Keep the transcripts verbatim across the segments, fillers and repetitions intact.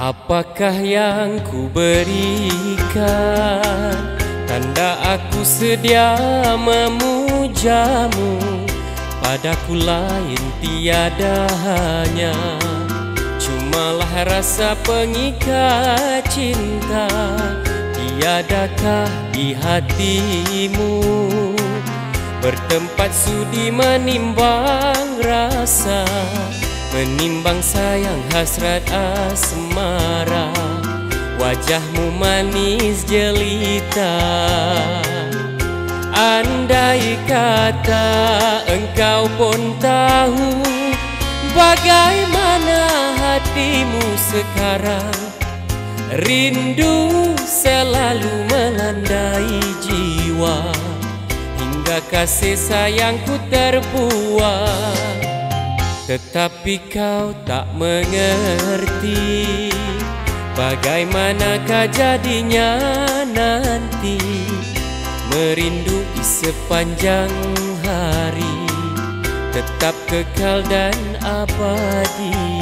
Apakah yang ku berikan, tanda aku sedia memujamu. Padaku lain tiada hanya, cumalah rasa pengikat cinta. Tiadakah di hatimu bertempat sudi menimbang rasa, menimbang sayang hasrat asmara. Wajahmu manis jelita, andai kata engkau pun tahu bagaimana hatimu sekarang. Rindu selalu melandai jiwa, hingga kasih sayangku terbuang. Tetapi kau tak mengerti, bagaimanakah jadinya nanti. Merindui sepanjang hari, tetap kekal dan abadi.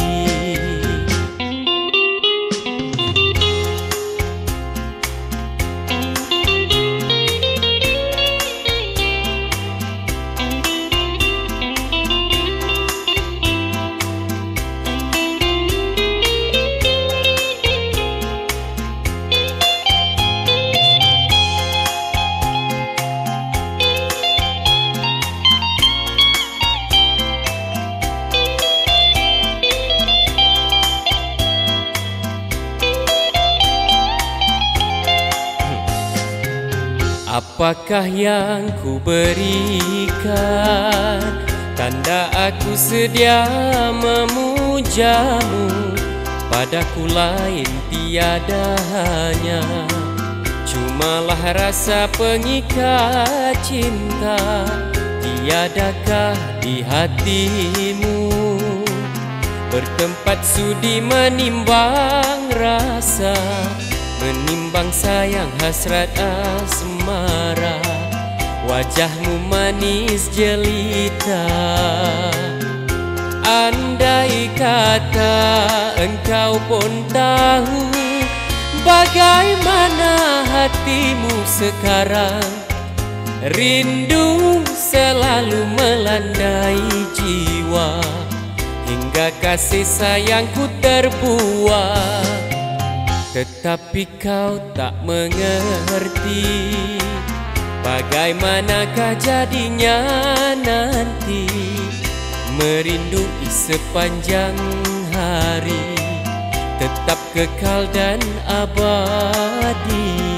Apakah yang ku berikan, tanda aku sedia memujamu. Padaku lain tiada hanya, cumalah rasa pengikat cinta. Tiadakah di hatimu bertempat sudi menimbang rasa, menimbang sayang hasrat asmara. Wajahmu manis jelita, andai kata engkau pun tahu bagaimana hatimu sekarang. Rindu selalu melandai jiwa, hingga kasih sayangku terbuang. Tetapi kau tak mengerti, bagaimanakah jadinya nanti. Merindui sepanjang hari, tetap kekal dan abadi.